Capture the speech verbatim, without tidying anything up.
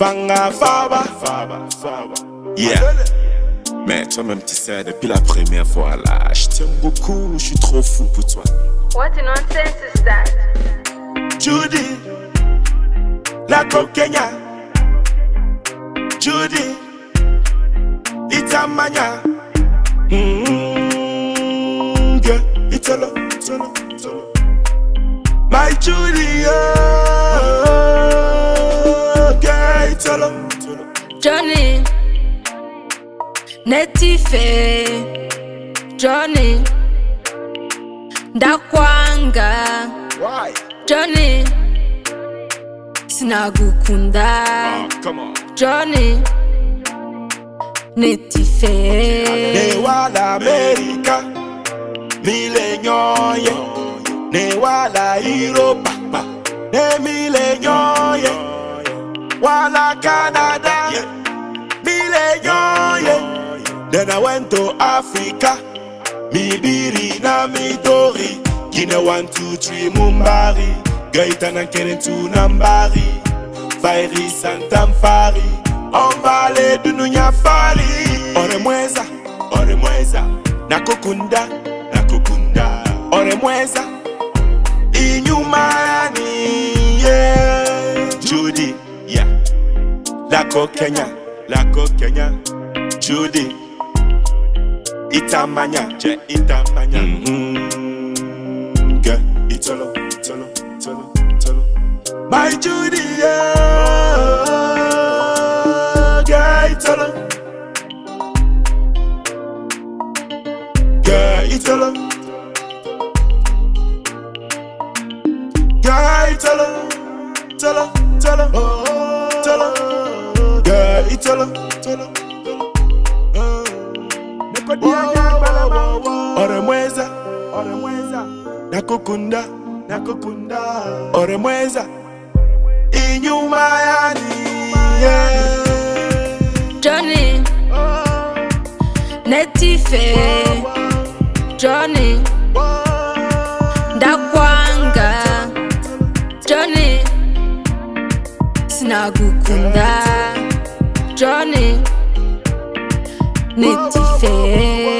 Manga Faba, Faba, Faba. Yeah. Mais toi-même tu sais, depuis la première fois là, je t'aime beaucoup, je suis trop fou pour toi. What nonsense is that? Judy, la coquenya. Judy, itamanya. Mmm, girl, italo, italo, italo. My Judy, oh, girl, italo, italo. Johnny, Netife, Johnny, Dakwanga. Why? Johnny, Sinagukunda. Oh, come on. Johnny, Netife. Ne wala America, milenyoye. Ne wala Europa, ne milenyoye. Wala Canada, milenyoye. Then I went to Africa, mi biri na mi dori. Guinea one two three Mumbari, Gaitana Kenen to Nambari, Fairi Santamfari, Ombale Dununya Fari. Ore mweza, ore mweza, nakukunda, nakukunda. Ore mweza, inyumani, yeah. Judy, yeah. La coquenya, la coquenya. Judy, itamanya, je itamanya. Mm-hmm. Girl, italo, italo, italo, italo. My Judy, yeah. Girl, italo. Girl, italo. Girl, italo, italo, italo, italo. Girl, italo, italo. Ore mweza, ore mweza, nakukunda, nakukunda. Ore mweza, inyuma yani, yeah. Johnny, Netife, Johnny, Dakwanga. Johnny, Sinagukunda. Johnny, Netife.